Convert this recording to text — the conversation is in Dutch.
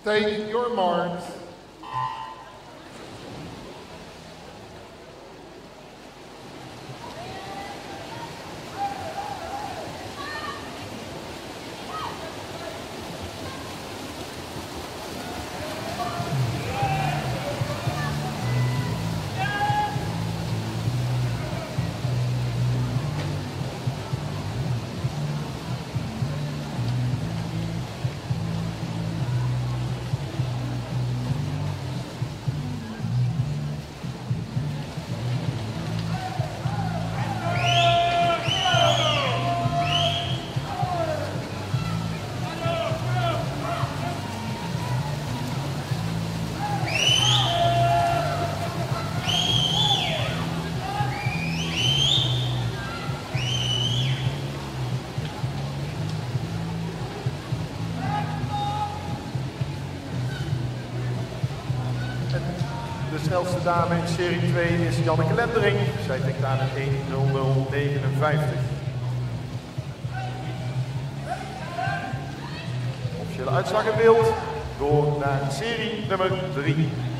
Take your mark. De snelste dame in serie 2 is Janneke Lendering. Zij tikt aan een 1:00:59. Officiële uitslag in beeld. Door naar serie nummer 3.